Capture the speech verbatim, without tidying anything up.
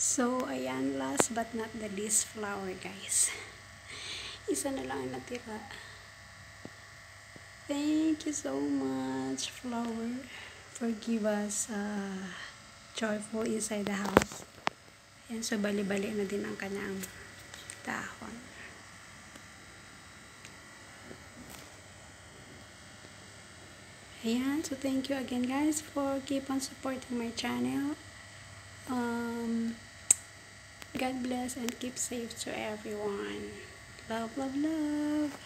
So, ayan, last but not the least, flower, guys. Isa na lang ang natira. Thank you so much, flower, for give us uh, joyful inside the house. Ayan, so bali-bali na din ang kanyang dahon. Ayan, so thank you again, guys, for keep on supporting my channel. Um, God bless and keep safe to everyone. Love, love, love.